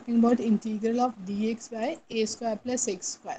talking about integral of dx by a square plus x square.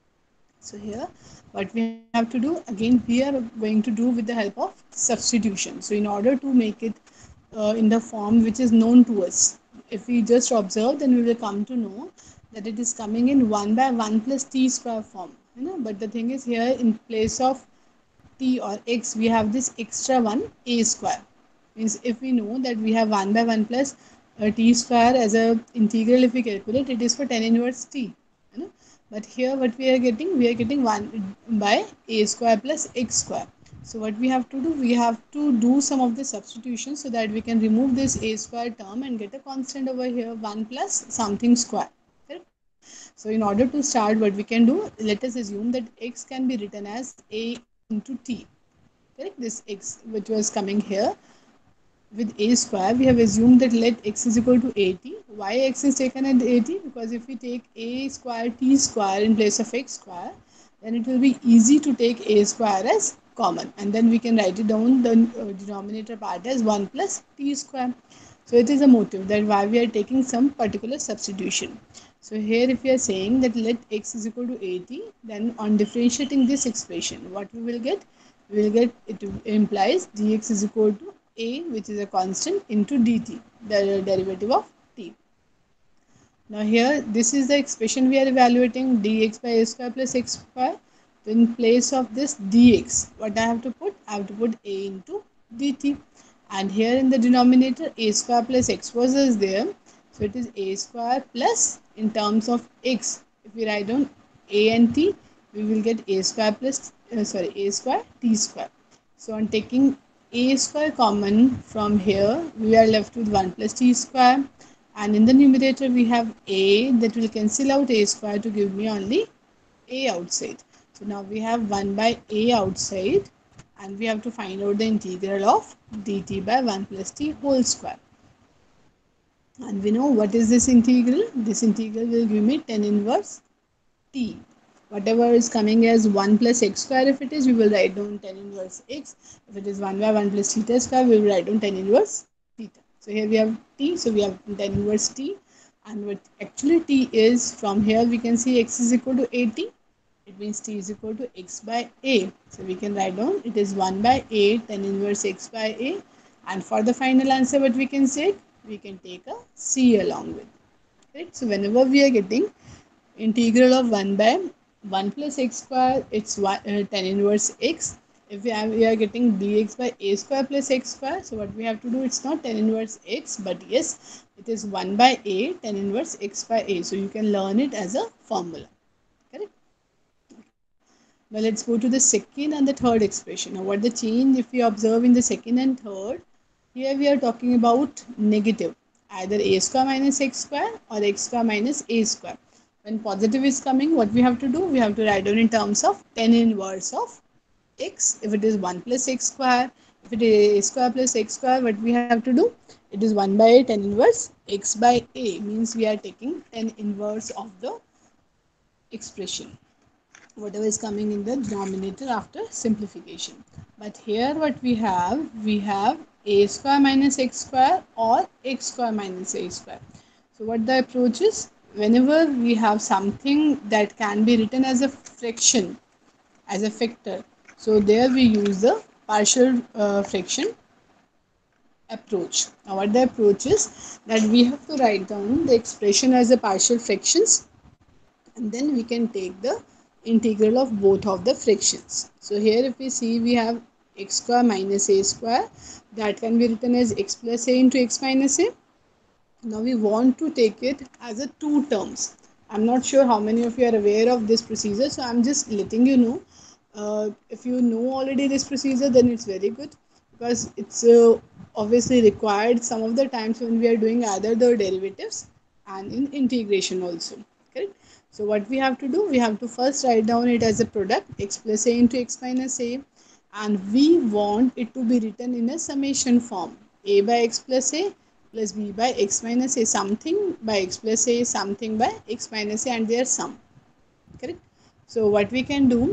So here what we have to do, again we are going to do with the help of substitution. So in order to make it in the form which is known to us, if we just observe, then we will come to know that it is coming in 1 by 1 plus t square form, you know. But the thing is, here in place of t or x we have this extra one, a square. Means if we know that we have 1 by 1 plus t square as a integral, if we calculate, it is for tan inverse t, you know. But here what we are getting 1 by a square plus x square. So what we have to do, we have to do some of the substitutions so that we can remove this a square term and get a constant over here, 1 plus something square. Correct? So in order to start, what we can do, let us assume that x can be written as a into t. Correct? This x which was coming here with a square, we have assumed that let x is equal to 80. Why x is taken at 80? Because if we take a square t square in place of x square, then it will be easy to take a square as common, and then we can write it down the denominator part as 1 plus t square. So it is a motive that why we are taking some particular substitution. So here if we are saying that let x is equal to 80, then on differentiating this expression, what we will get? We will get, it implies dx is equal to a, which is a constant, into dt, the derivative of t. Now here, this is the expression we are evaluating, dx by a square plus x square. So in place of this dx, what I have to put? I have to put a into dt. And here in the denominator, a square plus x was there. So it is a square plus, in terms of x, if we write down a and t, we will get a square plus, a square t square. So on taking a square common from here, we are left with 1 plus t square, and in the numerator we have a, that will cancel out a square to give me only a outside. So now we have 1 by a outside, and we have to find out the integral of dt by 1 plus t whole square. And we know what is this integral. This integral will give me tan inverse t. Whatever is coming as 1 plus x square, if it is, we will write down tan inverse x. If it is 1 by 1 plus theta square, we will write down tan inverse theta. So here we have t, so we have tan inverse t. And what actually t is, from here we can see x is equal to 80. It means t is equal to x by a. So we can write down it is 1 by a tan inverse x by a. And for the final answer, what we can say, we can take a c along with. Right? So whenever we are getting integral of 1 by 1 plus x square, it's tan inverse x. If we are getting dx by a square plus x square, so what we have to do, it's not tan inverse x, but yes, it is 1 by a tan inverse x by a. So you can learn it as a formula. Correct? Now let's go to the second and the third expression. Now what the change if we observe in the second and third, here we are talking about negative, either a square minus x square or x square minus a square. When positive is coming, what we have to do, we have to write down in terms of tan inverse of x. If it is 1 plus x square, if it is a square plus x square, what we have to do, it is 1 by tan inverse x by a, means we are taking tan inverse of the expression, whatever is coming in the denominator after simplification. But here what we have a square minus x square or x square minus a square. So what the approach is, whenever we have something that can be written as a fraction, as a factor, so there we use the partial fraction approach. Now what the approach is, that we have to write down the expression as a partial fractions, and then we can take the integral of both of the fractions. So here if we see, we have x square minus a square, that can be written as x plus a into x minus a. Now we want to take it as a two terms. I'm not sure how many of you are aware of this procedure, so I'm just letting you know. If you know already this procedure, then it's very good, because it's obviously required some of the times when we are doing either the derivatives and in integration also. Correct? So what we have to do, we have to first write down it as a product, x plus a into x minus a, and we want it to be written in a summation form, a by x plus a plus b by x minus a, something by x plus a, something by x minus a, and their sum. Correct? So what we can do,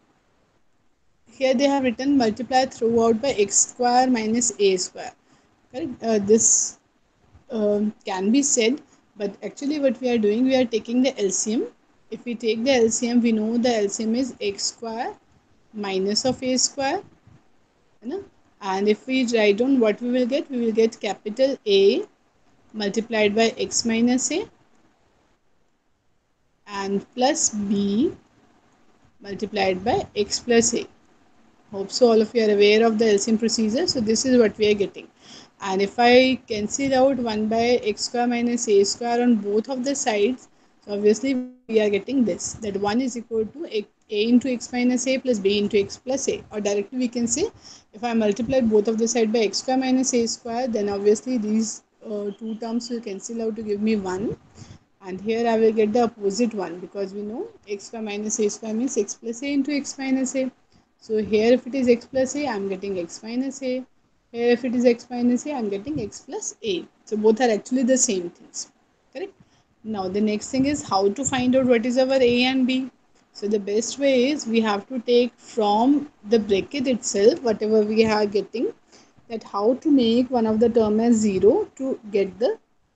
here they have written multiply throughout by x square minus a square. Correct? This can be said, But actually what we are doing, we are taking the LCM. If we take the LCM, we know the LCM is x square minus of a square, you know? And if we write down what we will get capital A multiplied by x minus a and plus b multiplied by x plus a. Hope so all of you are aware of the LCM procedure. So this is what we are getting. And if I cancel out 1 by x square minus a square on both of the sides, so obviously we are getting this, that 1 is equal to a into x minus a plus b into x plus a. Or directly we can say, if I multiply both of the side by x square minus a square, then obviously these two terms will cancel out to give me 1. And here I will get the opposite one, because we know x square minus a square means x plus a into x minus a. So here if it is x plus a, I am getting x minus a. Here if it is x minus a, I am getting x plus a. So both are actually the same things. Correct? Now the next thing is how to find out what is our a and b. So the best way is we have to take from the bracket itself whatever we are getting, that how to make one of the term as 0 to get the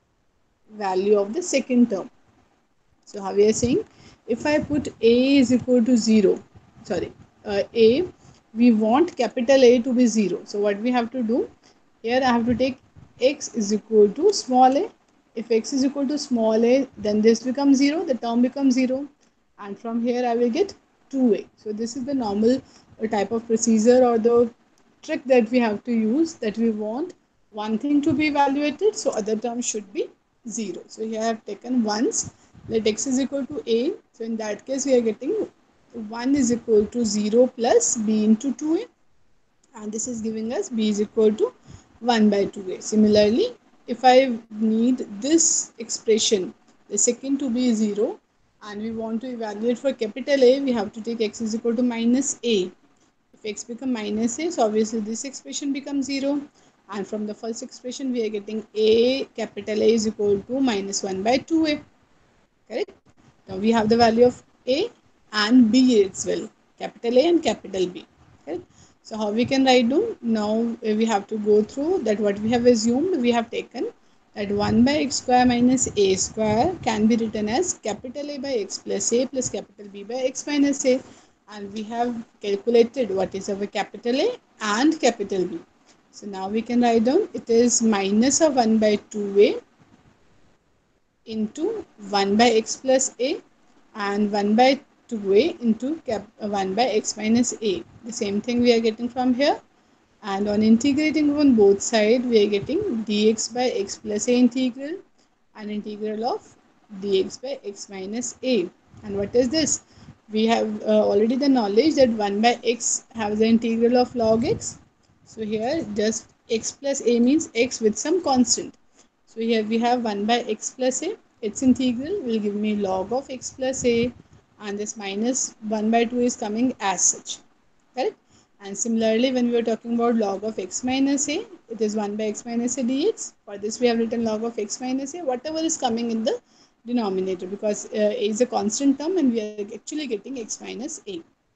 value of the second term. So how we are saying, if I put a is equal to 0, sorry, a, we want capital A to be 0. So what we have to do, here I have to take x is equal to small a. If x is equal to small a, then this becomes 0, the term becomes 0. And from here I will get 2a. So this is the normal type of procedure or the trick that we have to use, that we want one thing to be evaluated, so other terms should be 0. So here I have taken once, let x is equal to a. So in that case we are getting 1 is equal to 0 plus b into 2a, and this is giving us b is equal to 1 by 2a. Similarly, if I need this expression, the second to be 0, and we want to evaluate for capital A, we have to take x is equal to minus a. If x become minus a, so obviously this expression becomes 0. And from the first expression, we are getting a capital A is equal to minus 1 by 2a. Correct? Now we have the value of a and b as well. Capital A and capital B. Correct? So how we can write down? Now we have to go through that what we have assumed. We have taken that 1 by x square minus a square can be written as capital A by x plus a plus capital B by x minus a. And we have calculated what is our capital A and capital B. So now we can write down, it is minus of 1 by 2a into 1 by x plus a and 1 by 2a into 1 by x minus a. The same thing we are getting from here. And on integrating on both sides, we are getting dx by x plus a integral and integral of dx by x minus a. And what is this? We have already the knowledge that 1 by x has the integral of log x. So here just x plus a means x with some constant. So here we have 1 by x plus a. Its integral will give me log of x plus a, and this minus 1 by 2 is coming as such. Correct? And similarly, when we are talking about log of x minus a, it is 1 by x minus a dx. For this we have written log of x minus a, whatever is coming in the denominator, because a is a constant term and we are actually getting x minus a.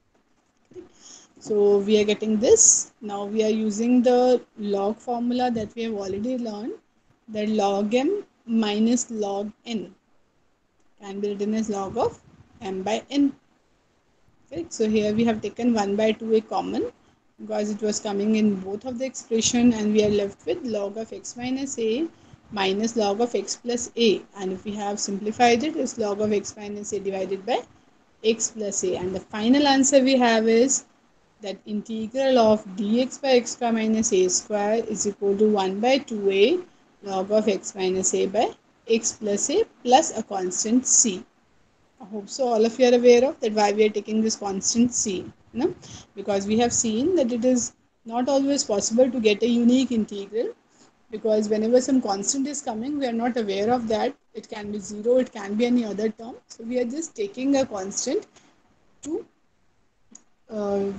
So we are getting this. Now we are using the log formula that we have already learned, that log m minus log n can be written as log of m by n. Correct? So here we have taken 1 by 2a common, because it was coming in both of the expression, and we are left with log of x minus a minus log of x plus a. And if we have simplified it, it's log of x minus a divided by x plus a. And the final answer we have is that integral of dx by x square minus a square is equal to 1 by 2a log of x minus a by x plus a plus a constant c. I hope so all of you are aware of that why we are taking this constant c. No? Because we have seen that it is not always possible to get a unique integral, because whenever some constant is coming, we are not aware of that. It can be 0, it can be any other term. So we are just taking a constant to uh,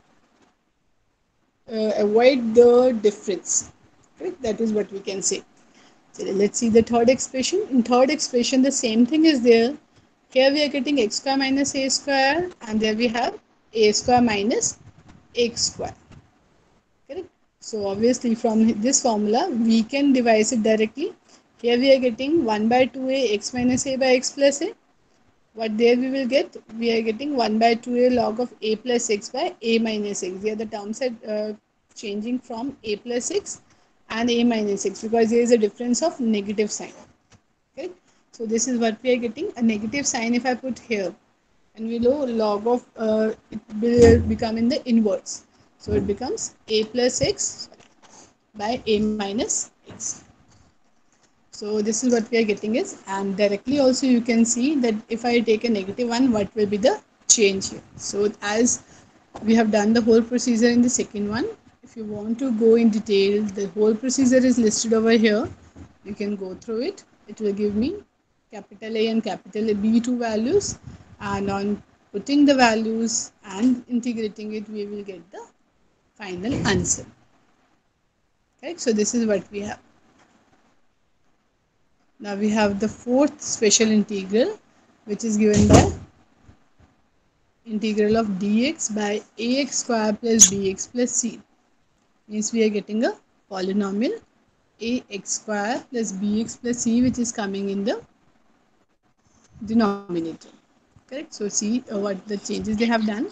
avoid the difference. Right? That is what we can say. So let's see the third expression. In third expression, the same thing is there. Here we are getting x square minus a square, and there we have a square minus x square. Correct? So obviously from this formula, we can devise it directly. Here we are getting 1 by 2a x minus a by x plus a. What there we will get? We are getting 1 by 2a log of a plus x by a minus x. Here the terms are changing from a plus x and a minus x because there is a difference of negative sign. Okay, so this is what we are getting, a negative sign if I put here, and we know log of it will become in the inverse, so it becomes a plus x by a minus x. So this is what we are getting is, and directly also you can see that if I take a negative one, what will be the change here. So as we have done the whole procedure in the second one, if you want to go in detail, the whole procedure is listed over here. You can go through it. It will give me capital A and capital B two values, and on putting the values and integrating it, we will get the final answer. Right, so this is what we have. Now we have the fourth special integral, which is given by integral of dx by ax square plus bx plus c. Means we are getting a polynomial ax square plus bx plus c, which is coming in the denominator. Correct? So see what the changes they have done.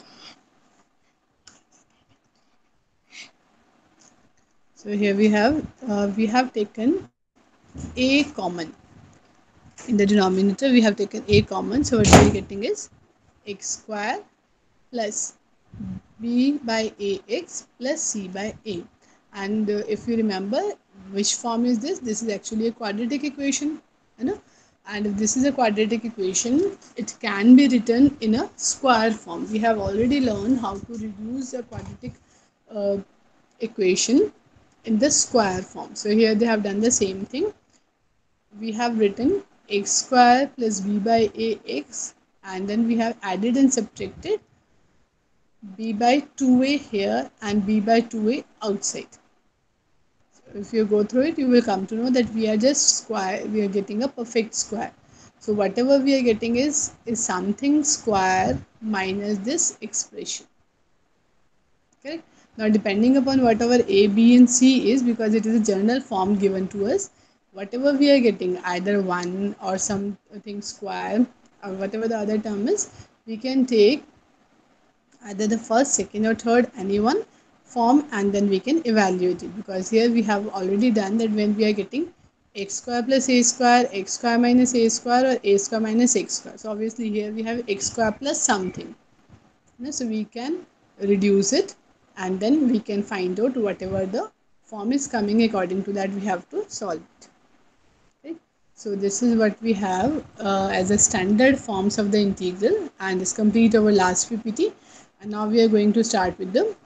So here we have taken a common. In the denominator we have taken a common, so what we are getting is x square plus b by ax plus c by a. And if you remember, which form is this? This is actually a quadratic equation, you know. And if this is a quadratic equation, it can be written in a square form. We have already learned how to reduce a quadratic uh, equation in the square form. So here they have done the same thing. We have written x square plus b by ax, and then we have added and subtracted b by 2a here and b by 2a outside. So if you go through it, you will come to know that we are just square, we are getting a perfect square. So whatever we are getting is something square minus this expression. Correct? Now depending upon whatever a, b and c is, because it is a general form given to us, whatever we are getting, either 1 or something square or whatever the other term is, we can take either the first, second or third, any one form, and then we can evaluate it, because here we have already done that when we are getting x square plus a square, x square minus a square, or a square minus x square. So obviously here we have x square plus something. So we can reduce it, and then we can find out whatever the form is coming, according to that we have to solve it. Okay. So this is what we have as a standard forms of the integral, and this complete our last PPT. And now we are going to start with the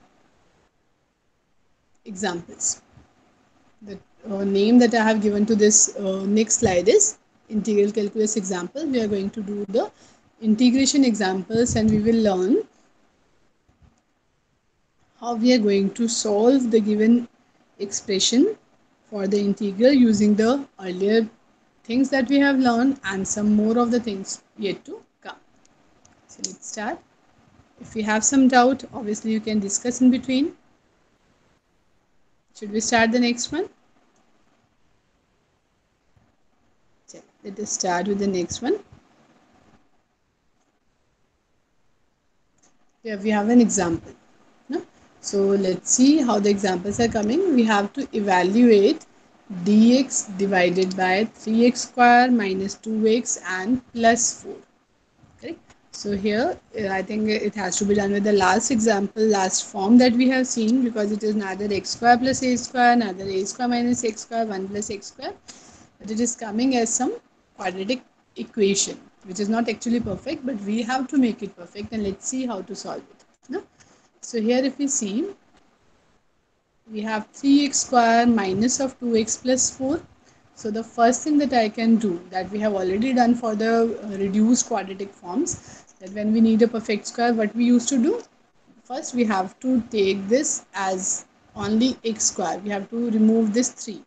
examples. The name that I have given to this next slide is integral calculus example. We are going to do the integration examples, and we will learn how we are going to solve the given expression for the integral using the earlier things that we have learned and some more of the things yet to come. So let's start. If you have some doubt, obviously you can discuss in between. Should we start the next one? Let us start with the next one. Here we have an example. No? So let's see how the examples are coming. We have to evaluate dx divided by 3x square minus 2x and plus 4. Correct? So here I think it has to be done with the last example, last form that we have seen, because it is neither x square plus a square, neither a square minus x square, 1 plus x square, but it is coming as some quadratic equation, which is not actually perfect, but we have to make it perfect, and let's see how to solve it. No? So here if we see, we have 3x square minus of 2x plus 4. So the first thing that I can do, that we have already done for the reduced quadratic forms, that when we need a perfect square, what we used to do, first we have to take this as only x square. We have to remove this 3,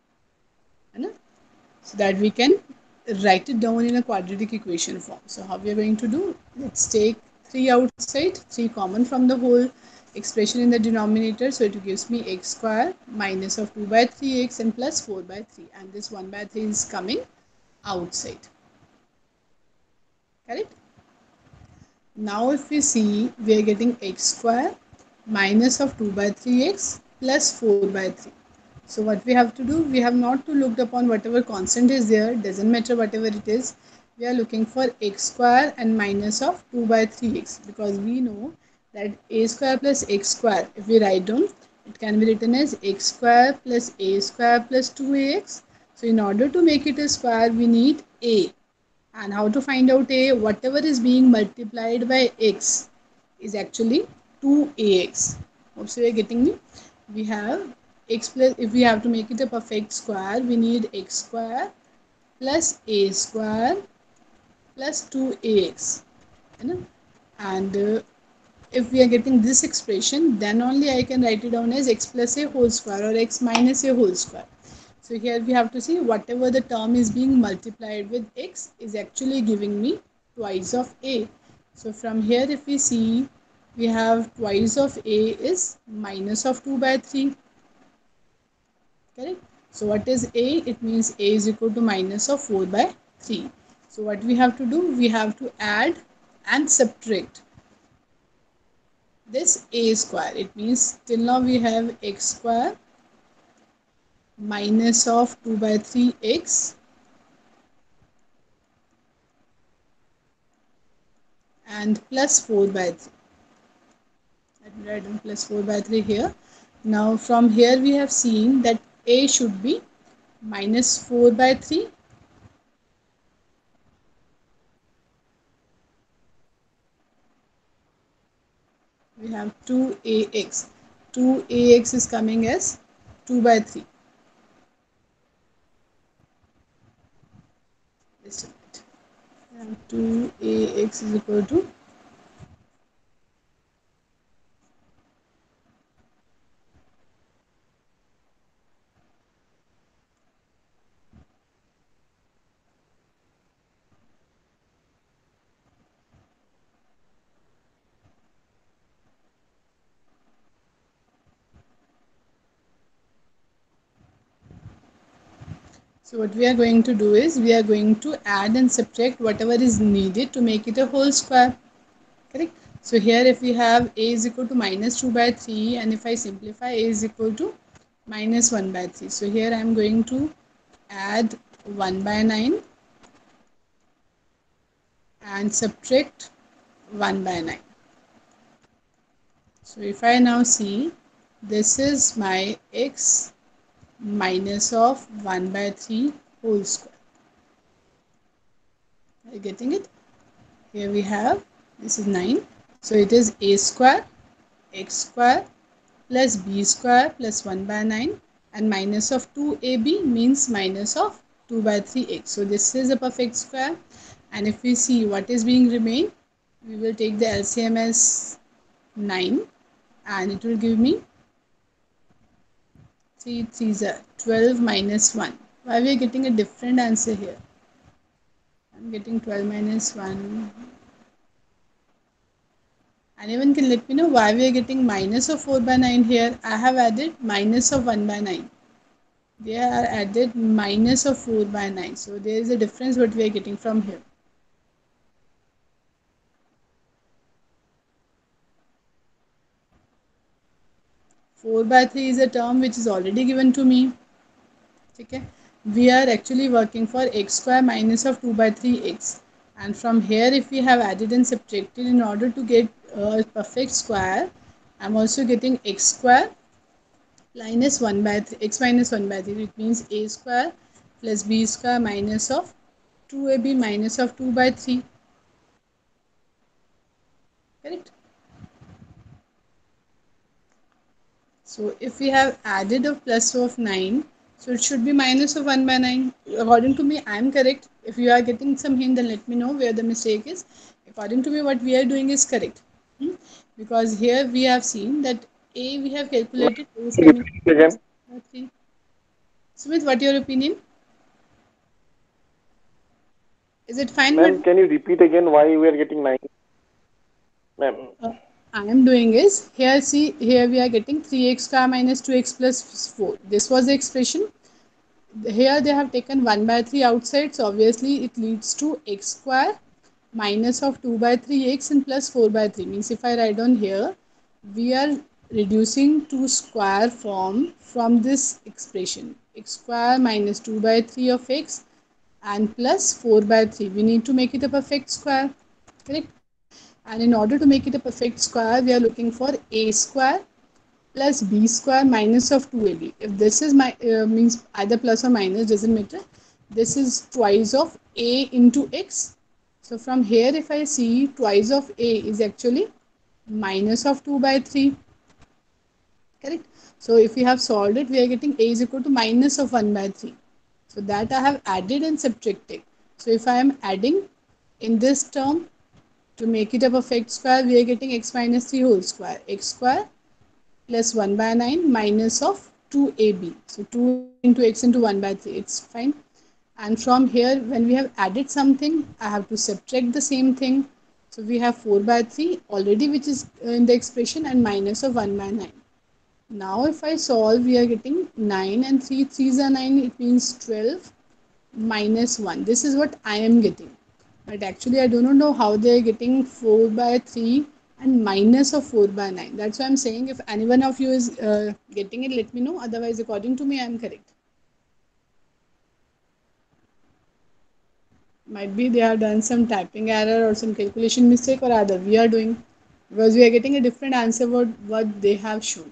so that we can write it down in a quadratic equation form. So how we are going to do? Let's take 3 outside, 3 common from the whole expression in the denominator, so it gives me x square minus of 2 by 3x and plus 4 by 3, and this 1 by 3 is coming outside. Correct? Now if we see, we are getting x square minus of 2 by 3x plus 4 by 3. So what we have to do, we have not to look upon whatever constant is there, doesn't matter whatever it is. We are looking for x square and minus of 2 by 3x, because we know that a square plus x square, if we write down, it can be written as x square plus a square plus 2ax. So in order to make it a square, we need a. And how to find out a? Whatever is being multiplied by x is actually 2ax. Hope so you are getting me. We have x plus, if we have to make it a perfect square, we need x square plus a square plus 2ax. You know? And if we are getting this expression, then only I can write it down as x plus a whole square or x minus a whole square. So here we have to see whatever the term is being multiplied with x is actually giving me twice of a. So from here if we see, we have twice of a is minus of 2 by 3. Correct? So what is a? It means a is equal to minus of 4 by 3. So what we have to do? We have to add and subtract this a square. It means till now we have x square minus of 2 by 3x and plus 4 by 3. Let me write down plus 4 by 3 here. Now from here we have seen that a should be minus 4 by 3. We have 2ax. 2ax is coming as 2 by 3. Just a minute. And 2ax is equal to, so what we are going to do is we are going to add and subtract whatever is needed to make it a whole square. Correct? So here if we have a is equal to minus 2 by 3, and if I simplify, a is equal to minus 1 by 3. So here I am going to add 1 by 9 and subtract 1 by 9. So if I now see, this is my x minus of 1 by 3 whole square. Are you getting it? Here we have, this is 9. So it is a square, x square plus b square plus 1 by 9, and minus of 2ab means minus of 2 by 3x. So this is a perfect square, and if we see what is being remain, we will take the LCM as 9, and it will give me 3 3s are 12 minus 1. Why we are getting a different answer here? I'm getting 12 minus 1. Anyone can let me know why we are getting minus of 4 by 9 here? I have added minus of 1 by 9. They are added minus of 4 by 9. So there is a difference what we are getting from here. 4 by 3 is a term which is already given to me. Okay. We are actually working for x square minus of 2 by 3x. And from here if we have added and subtracted in order to get a perfect square, I am also getting x square minus 1 by 3, x minus 1 by 3. It means a square plus b square minus of 2ab minus of 2 by 3. Correct? So if we have added a plus of 9, so it should be minus of 1 by 9. According to me, I am correct. If you are getting some hint, then let me know where the mistake is. According to me, what we are doing is correct. Because here we have seen that A we have Ma'am, calculated A is can you coming repeat again? 3. Sumit, what your opinion? Is it fine? What? Ma'am, can you repeat again why we are getting 9? Ma'am. I am doing is, here see, here we are getting 3x square minus 2x plus 4. This was the expression. Here they have taken 1 by 3 outside, so obviously it leads to x square minus of 2 by 3x and plus 4 by 3. Means if I write down here, we are reducing to square form from this expression. X square minus 2 by 3 of x and plus 4 by 3. We need to make it a perfect square. Correct? And in order to make it a perfect square, we are looking for a square plus b square minus of 2ab. If this is my means either plus or minus, doesn't matter. This is twice of a into x. So from here, if I see, twice of a is actually minus of 2 by 3. Correct? So if we have solved it, we are getting a is equal to minus of 1 by 3. So that I have added and subtracted. So if I am adding in this term, to make it a perfect square, we are getting x minus 3 whole square. X square plus 1 by 9 minus of 2ab. So 2 into x into 1 by 3. It's fine. And from here, when we have added something, I have to subtract the same thing. So we have 4 by 3 already, which is in the expression, and minus of 1 by 9. Now if I solve, we are getting 9 and 3 3s are 9. It means 12 minus 1. This is what I am getting. But actually I do not know how they are getting 4 by 3 and minus of 4 by 9. That's why I'm saying, if any one of you is getting it, let me know. Otherwise, according to me, I am correct. Might be they have done some typing error or some calculation mistake, or other we are doing, because we are getting a different answer what they have shown.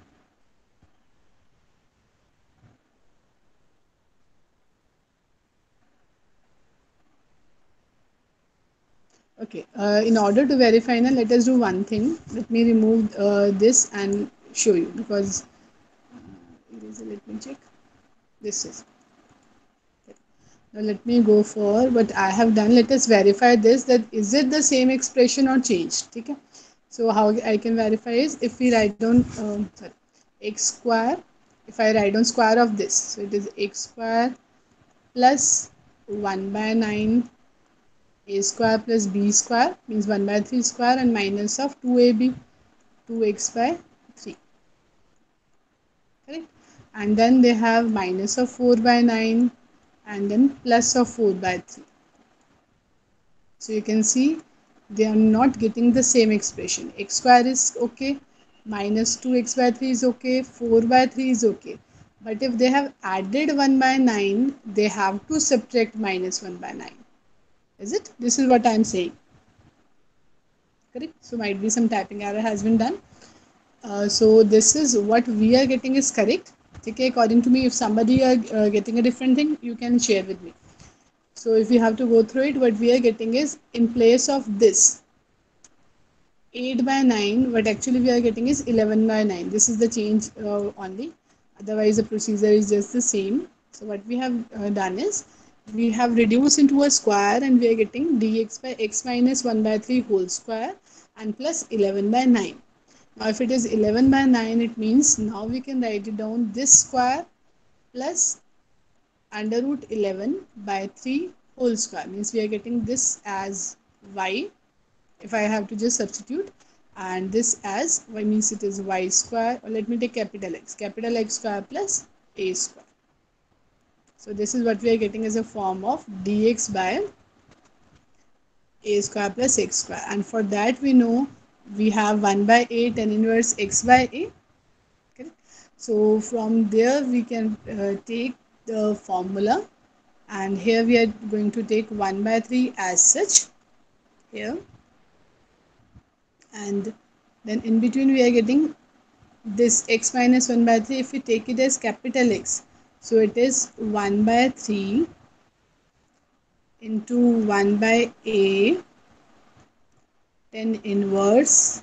Okay, in order to verify now, let us do one thing. Let me remove this and show you, because let me check. This is. Now let me go for what I have done. Let us verify this, that is it the same expression or changed. Okay. So how I can verify is, if we write down sorry, x square, if I write down square of this, so it is x square plus 1 by 9 a square plus b square, means 1 by 3 square, and minus of 2ab, 2x by 3. Correct? And then they have minus of 4 by 9 and then plus of 4 by 3. So you can see they are not getting the same expression. X square is okay, minus 2x by 3 is okay, 4 by 3 is okay. But if they have added 1 by 9, they have to subtract minus 1 by 9. Is it? This is what I am saying. Correct? So might be some typing error has been done. So this is what we are getting is correct. Okay, according to me, if somebody are getting a different thing, you can share with me. So if we have to go through it, what we are getting is, in place of this 8 by 9, what actually we are getting is 11 by 9. This is the change only. Otherwise, the procedure is just the same. So what we have done is, we have reduced into a square, and we are getting dx by x minus 1 by 3 whole square and plus 11 by 9. Now if it is 11 by 9, it means now we can write it down, this square plus under root 11 by 3 whole square, means we are getting this as y, if I have to just substitute, and this as y, means it is y square, or let me take capital X square plus a square. So this is what we are getting as a form of dx by a square plus x square, and for that we know we have 1 by a tan inverse x by a. Okay. So from there we can take the formula, and here we are going to take 1 by 3 as such here, and then in between we are getting this x minus 1 by 3. If we take it as capital X, so it is 1 by 3 into 1 by a tan inverse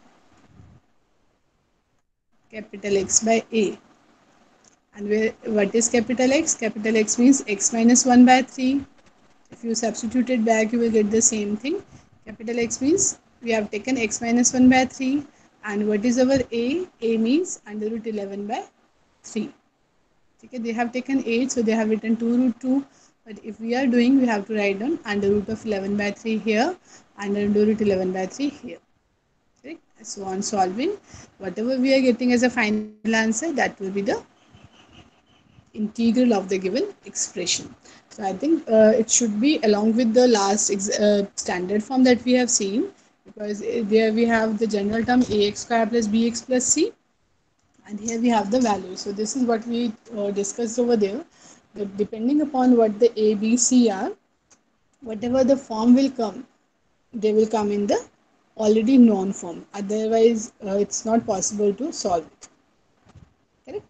capital X by a. And where, what is capital X? Capital X means x minus 1 by 3. If you substitute it back, you will get the same thing. Capital X means we have taken x minus 1 by 3. And what is our a? A means under root 11 by 3. Okay, they have taken 8, so they have written 2 root 2. But if we are doing, we have to write down under root of 11 by 3 here, and under root 11 by 3 here. Right? So on solving, whatever we are getting as a final answer, that will be the integral of the given expression. So I think it should be along with the last standard form that we have seen, because there we have the general term ax square plus bx plus c, and here we have the value. So this is what we discussed over there, that depending upon what the a b c are, whatever the form will come, they will come in the already known form, otherwise it's not possible to solve it. Correct.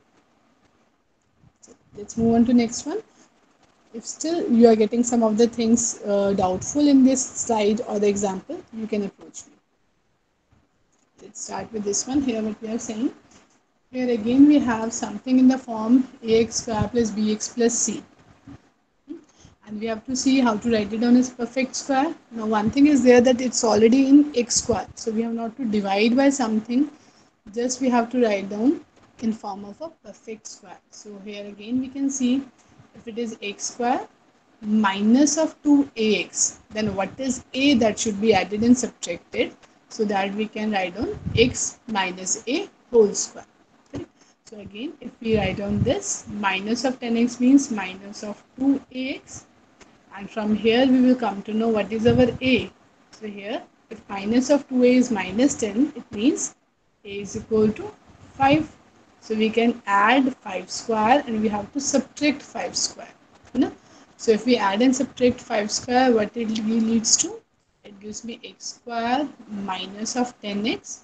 Let's move on to next one. If still you are getting some of the things doubtful in this slide or the example, you can approach me. Let's start with this one. Here what we are saying, here again we have something in the form ax square plus bx plus c, and we have to see how to write it down as perfect square. Now one thing is there, that it's already in x square, so we have not to divide by something, just we have to write down in form of a perfect square. So here again we can see, if it is x square minus of 2ax, then what is a that should be added and subtracted, so that we can write down x minus a whole square. Okay. So again, if we write down this, minus of 10x means minus of 2ax, and from here we will come to know what is our a. So here, if minus of 2a is minus 10, it means a is equal to 5. So we can add 5 square and we have to subtract 5 square. You know? So if we add and subtract 5 square, what it leads to? It gives me x square minus of 10x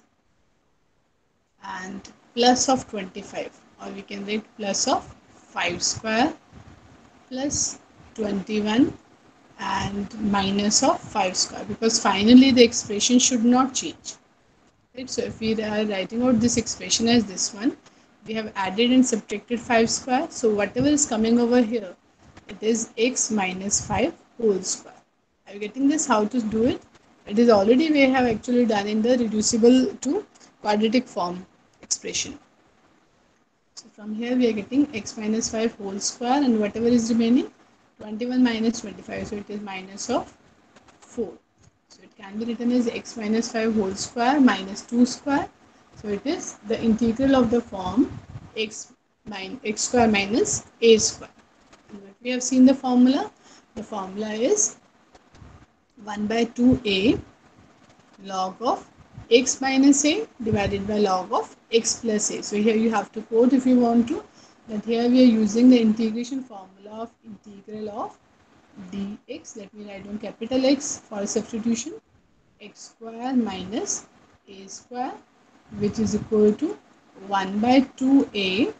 and plus of 25, or we can write plus of 5 square plus 21 and minus of 5 square, because finally the expression should not change. Right? So if we are writing out this expression as this one, we have added and subtracted 5 square, so whatever is coming over here, it is x minus 5 whole square. Are you getting this, how to do it? It is already we have actually done in the reducible to quadratic form expression. So from here we are getting x minus 5 whole square, and whatever is remaining, 21 minus 25, so it is minus of 4. So it can be written as x minus 5 whole square minus 2 square. So it is the integral of the form x square minus a square. And what we have seen the formula is 1 by 2a log of x minus a divided by log of x plus a. So here you have to quote if you want to, that here we are using the integration formula of integral of dx. Let me write down capital X for substitution, x square minus a square, which is equal to 1 by 2a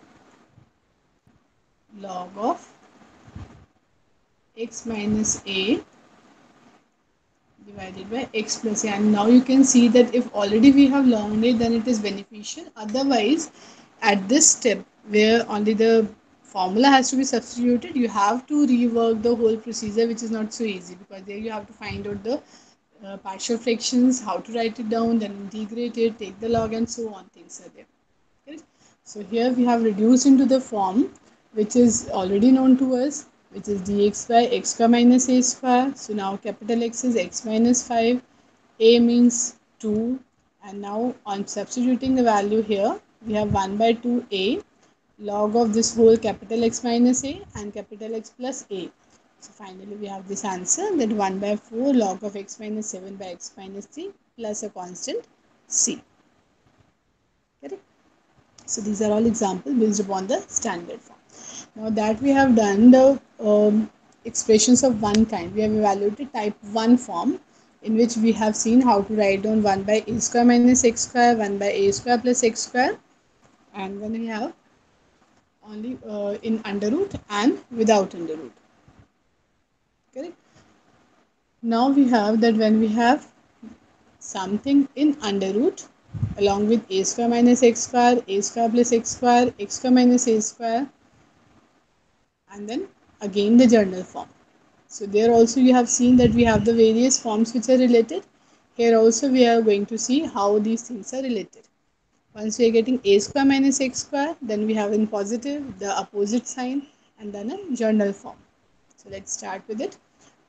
log of x minus a divided by x plus a. And now you can see that if already we have learned it, then it is beneficial. Otherwise, at this step where only the formula has to be substituted, you have to rework the whole procedure, which is not so easy, because there you have to find out the partial fractions, how to write it down, then integrate it, take the log, and so on. Things are there. Correct? So here we have reduced into the form which is already known to us, which is dx by x square minus a square. So now capital X is x minus 5, a means 2, and now on substituting the value here, we have 1 by 2a log of this whole capital X minus a and capital X plus a. So finally we have this answer, that 1 by 4 log of x minus 7 by x minus 3 plus a constant c. Correct? So these are all examples based upon the standard form. Now that we have done the expressions of one kind, we have evaluated type 1 form, in which we have seen how to write down 1 by a square minus x square, 1 by a square plus x square, and then we have only in under root and without under root. Correct? Now we have that when we have something in under root along with a square minus x square, a square plus x square, x square minus a square, and then again the general form. So there also you have seen that we have the various forms which are related. Here also we are going to see how these things are related. Once we are getting a square minus x square, then we have in positive the opposite sign, and then a general form. So let's start with it.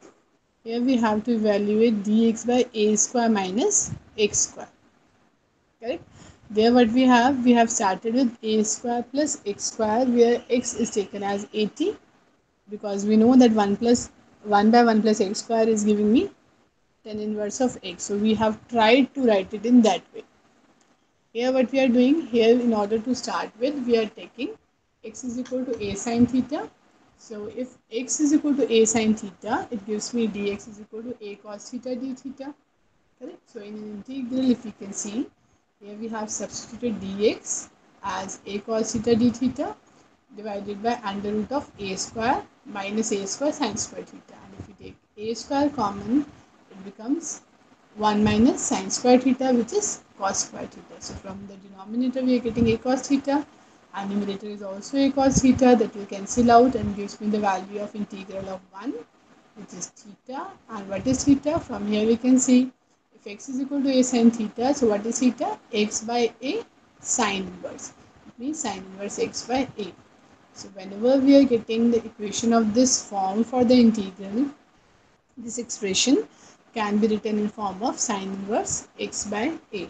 Here we have to evaluate dx by a square minus x square. correct? There what we have started with a square plus x square, where x is taken as 80, because we know that 1 plus 1 by 1 plus x square is giving me 10 inverse of x. So we have tried to write it in that way. Here what we are doing here, in order to start with, we are taking x is equal to a sine theta. So if x is equal to a sine theta, it gives me dx is equal to a cos theta d theta. Correct? So in an integral, if you can see, here we have substituted dx as a cos theta d theta divided by under root of a square minus a square sine square theta. And if we take a square common, it becomes 1 minus sine square theta, which is cos square theta. So from the denominator we are getting a cos theta, and numerator is also a cos theta, that will cancel out and gives me the value of integral of 1, which is theta. And what is theta? From here we can see, if x is equal to a sine theta, so what is theta? X by a sine inverse. It means sine inverse x by a. So whenever we are getting the equation of this form for the integral, this expression can be written in form of sine inverse x by a.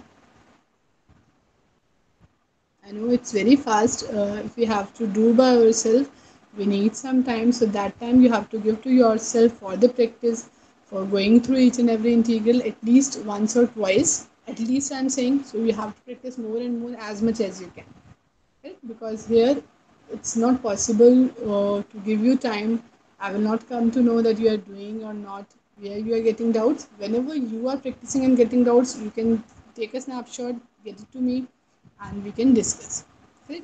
I know it's very fast. If we have to do by ourselves, we need some time. So that time you have to give to yourself for the practice, for going through each and every integral at least once or twice. At least I'm saying. So you have to practice more and more as much as you can. Right? Because here it's not possible to give you time. I will not come to know that you are doing or not, where you are getting doubts. Whenever you are practicing and getting doubts, you can take a snapshot, get it to me, and we can discuss. Right?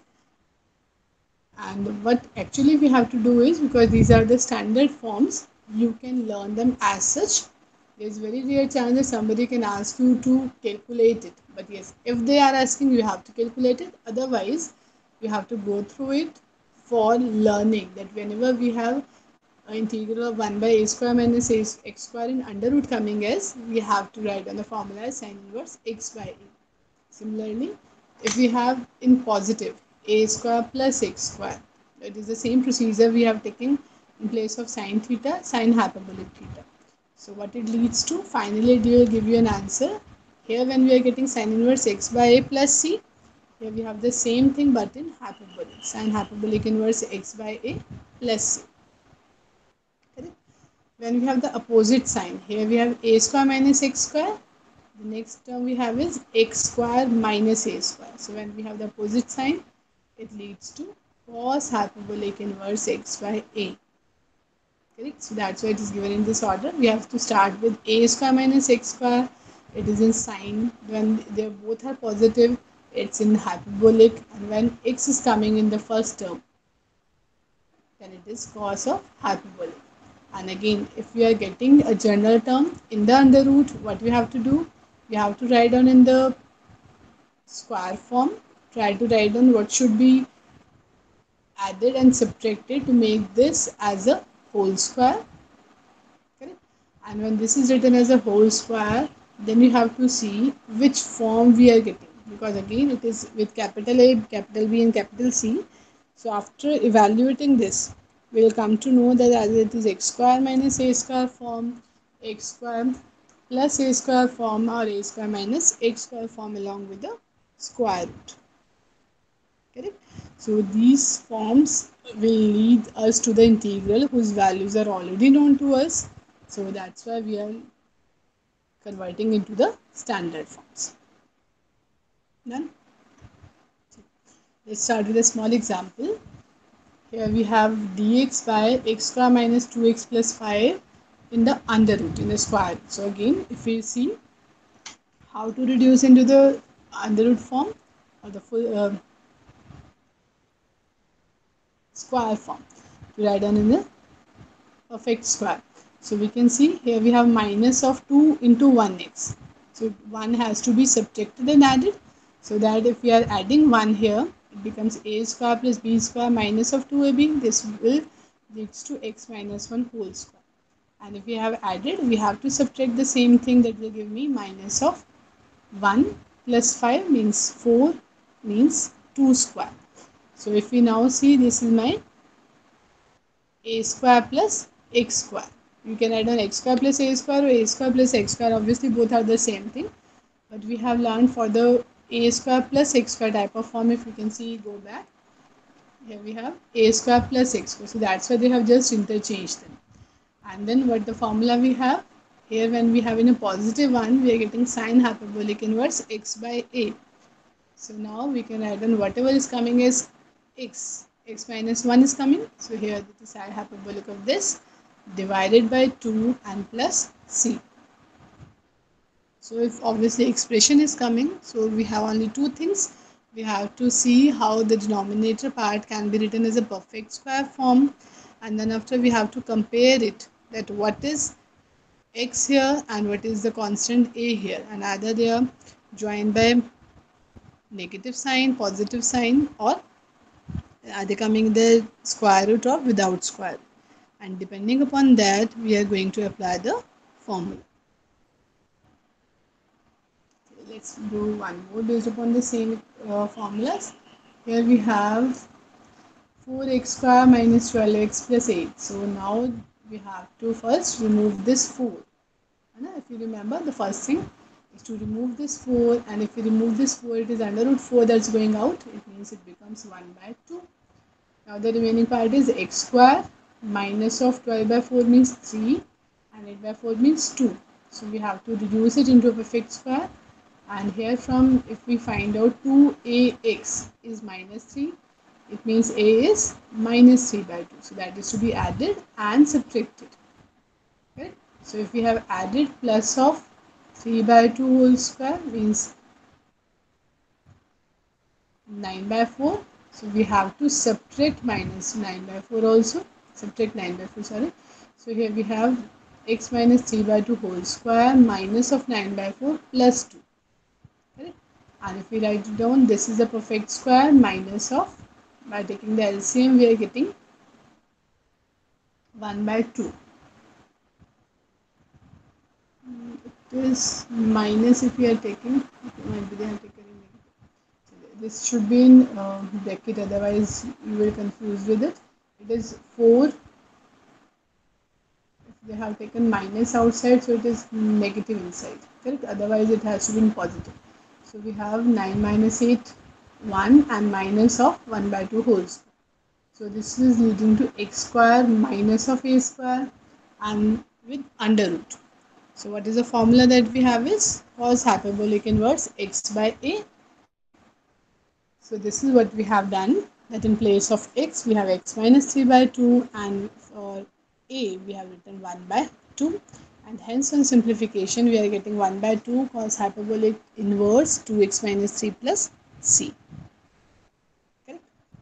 And what actually we have to do is, because these are the standard forms, you can learn them as such. There's very rare chance that somebody can ask you to calculate it. But yes, if they are asking, you have to calculate it. Otherwise, you have to go through it for learning. That whenever we have an integral of 1 by a square minus x square in under root coming as, we have to write on the formula as sine inverse x by a. Similarly, if we have in positive a square plus x square, it is the same procedure we have taken in place of sine theta, sine hyperbolic theta. So what it leads to, finally it will give you an answer. Here when we are getting sine inverse x by a plus c, here we have the same thing but in hyperbolic, sine hyperbolic inverse x by a plus c. Correct? When we have the opposite sign, here we have a square minus x square. The next term we have is x square minus a square. So when we have the opposite sign, it leads to cos hyperbolic inverse x by a. Correct? So that's why it is given in this order. We have to start with a square minus x square. It is in sign. When they both are positive, it's in hyperbolic. And when x is coming in the first term, then it is cos of hyperbolic. And again, if we are getting a general term in the under root, what we have to do? We have to write down in the square form. Try to write down what should be added and subtracted to make this as a whole square. Correct? And when this is written as a whole square, then you have to see which form we are getting, because again it is with capital A, capital B and capital C. So after evaluating this, we will come to know that either it is x square minus a square form, x square plus a square form, or a square minus x square form along with the square root. Correct? So these forms will lead us to the integral whose values are already known to us. So that's why we are converting into the standard forms. Done? Let's start with a small example. Here we have dx by x square minus 2x plus 5 in the under root, in the square root. So again, if we see how to reduce into the under root form or the full square form, to write down in the perfect square. So we can see here we have minus of 2 into 1x. So 1 has to be subtracted and added. So that if we are adding 1 here, it becomes a square plus b square minus of 2ab. This will leads to x minus 1 whole square. And if we have added, we have to subtract the same thing, that will give me minus of 1 plus 5 means 4 means 2 square. So if we now see, this is my a square plus x square. You can add on x square plus a square or a square plus x square. Obviously both are the same thing. But we have learned for the a square plus x square type of form. If you can see, go back. Here we have a square plus x square. So that's why they have just interchanged them. And then what the formula we have? Here when we have in a positive one, we are getting sine hyperbolic inverse x by a. So now we can write down whatever is coming as x minus 1 is coming. So here the sine hyperbolic of this divided by 2 and plus c. So if obviously expression is coming, so we have only two things. We have to see how the denominator part can be written as a perfect square form, and then after we have to compare it, that what is x here and what is the constant a here, and either they are joined by negative sign, positive sign, or are they coming the square root of without square. And depending upon that, we are going to apply the formula. Let's do one more based upon the same formulas. Here we have 4x square minus 12x plus 8. So now we have to first remove this 4. If you remember, the first thing is to remove this 4, and if you remove this 4, it is under root 4 that's going out. It means it becomes 1 by 2. Now the remaining part is x square minus of 12 by 4 means 3 and 8 by 4 means 2. So we have to reduce it into a perfect square, and here from if we find out 2ax is minus 3, it means a is minus 3 by 2. So that is to be added and subtracted. Right? So if we have added plus of 3 by 2 whole square means 9 by 4. So we have to subtract minus 9 by 4 also. Subtract 9 by 4, sorry. So here we have x minus 3 by 2 whole square minus of 9 by 4 plus 2. Correct? And if we write it down, this is the perfect square minus of, by taking the LCM, we are getting 1 by 2. It is minus if we are taking, it might be they have taken in negative. So this should be in bracket, otherwise you will confuse with it. It is 4. If they have taken minus outside, so it is negative inside. Correct? Otherwise it has to be in positive. So we have 9 minus 8, 1 and minus of 1 by 2 whole square. So this is leading to x square minus of a square and with under root. So what is the formula that we have is cos hyperbolic inverse x by a. So this is what we have done, that in place of x we have x minus 3 by 2, and for a we have written 1 by 2, and hence on simplification we are getting 1 by 2 cos hyperbolic inverse 2x minus 3 plus c. Correct?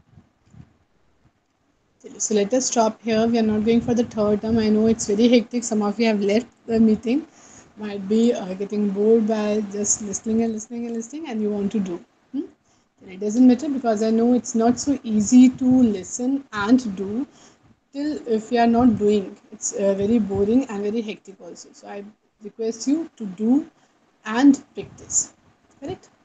So let us stop here. We are not going for the third term. I know it's very hectic. Some of you have left the meeting, might be getting bored by just listening and listening and listening, and you want to do. It doesn't matter, because I know it's not so easy to listen and do. Till if you are not doing, it's very boring and very hectic also. So I request you to do and practice. Correct?